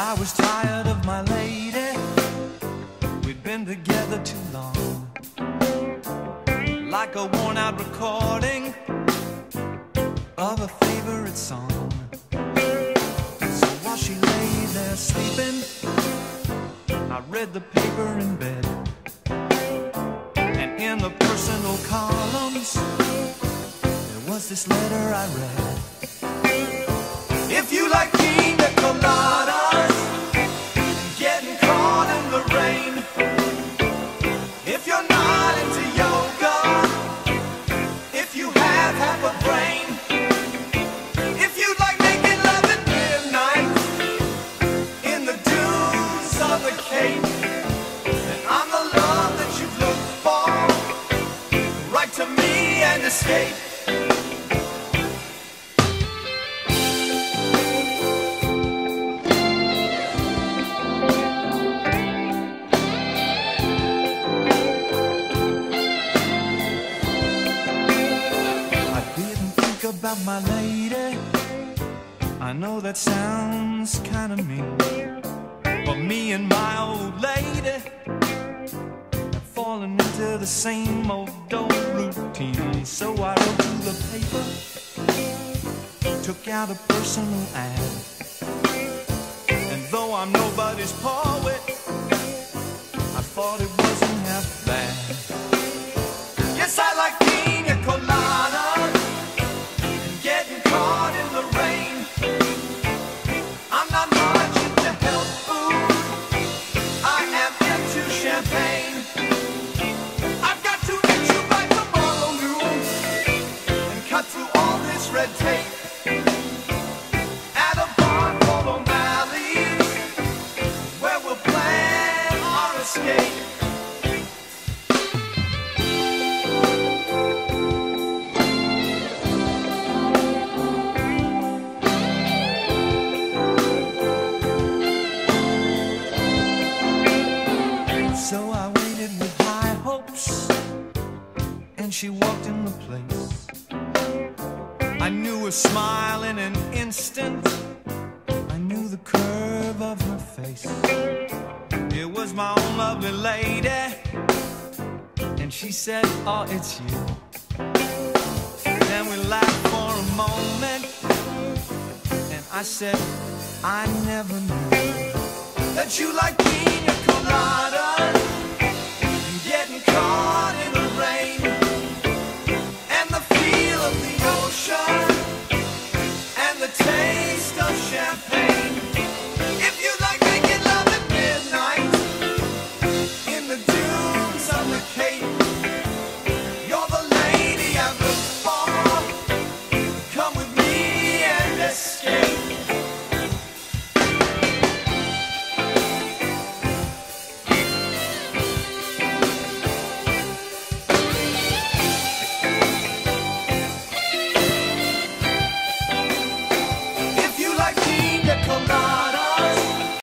I was tired of my lady. We'd been together too long, like a worn-out recording of a favorite song. So while she lay there sleeping, I read the paper in bed, and in the personal columns there was this letter I read. If you like pina coladas and getting caught in the rain, if you're not into yoga, if you have half a brain, if you like making love at midnight in the dunes of the Cape, then I'm the love that you've looked for. Write to me and escape. About my lady, I know that sounds kinda mean, but me and my old lady have fallen into the same old routine. So I wrote to the paper, took out a personal ad, and though I'm nobody's poet, I thought it wasn't half bad. Yes, I like pina coladas, getting caught in the rain. I'm not much into health food, I am into champagne. I've got to get you by tomorrow noon and cut through all this red tape at a bar called O'Malley's, where we'll plan our escape. So I waited with high hopes, and she walked in the place. I knew her smile in an instant, I knew the curve of her face. It was my own lovely lady, and she said, oh, it's you. Then we laughed for a moment, and I said, I never knew that you like pina colada